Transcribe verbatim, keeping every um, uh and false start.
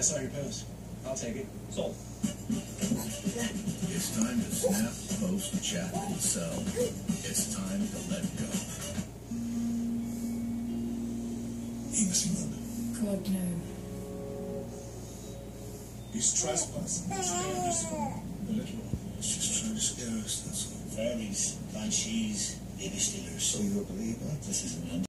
saw your post. I'll take it. Sold. It's time to snap, post, chat, and sell. It's time to let go. English in London. God, no. He's trespassing. He's dangerous. The little one. He's just trying to scare us, that's all. Fairies, banshees, baby stealers. So you're a believer? This isn't